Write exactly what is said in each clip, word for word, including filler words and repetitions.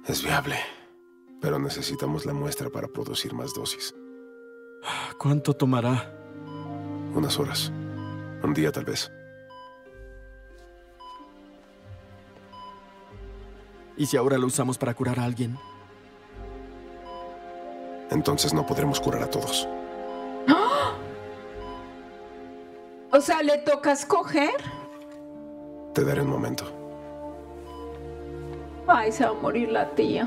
Es viable, pero necesitamos la muestra para producir más dosis. ¿Cuánto tomará? Unas horas. Un día, tal vez. ¿Y si ahora lo usamos para curar a alguien? Entonces no podremos curar a todos. ¡Ah! O sea, ¿le toca escoger? Te daré un momento. Ay, se va a morir la tía.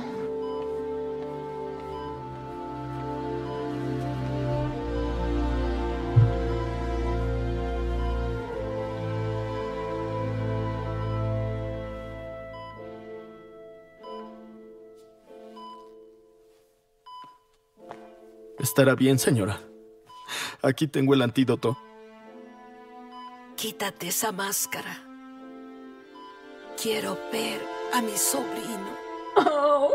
Estará bien, señora. Aquí tengo el antídoto. Quítate esa máscara. Quiero ver a mi sobrino. Oh.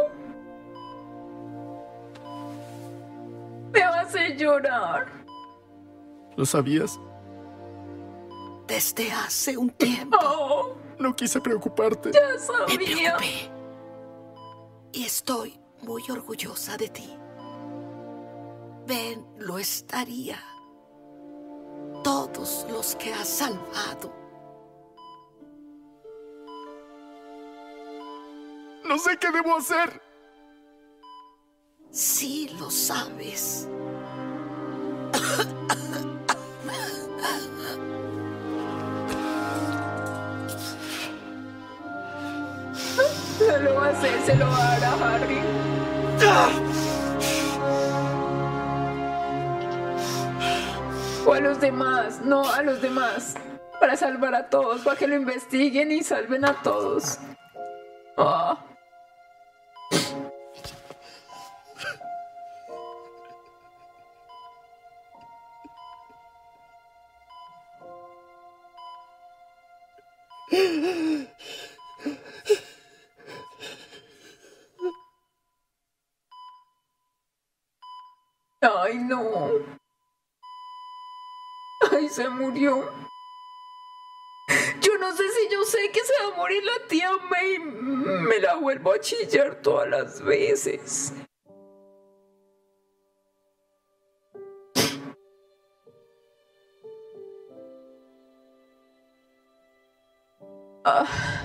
Me va a hacer llorar. ¿Lo sabías? Desde hace un tiempo. Oh. No quise preocuparte. Ya sabía. Me preocupé. Y estoy muy orgullosa de ti. Ben lo estaría. Todos los que has salvado. No sé qué debo hacer. Sí lo sabes. Se lo va a hacer, se lo va a dar a Harry. O a los demás, no a los demás. Para salvar a todos, para que lo investiguen y salven a todos. Oh. Ay, no. Ay, se murió. Yo no sé si yo sé que se va a morir la tía May. Me la vuelvo a chillar todas las veces. Ah.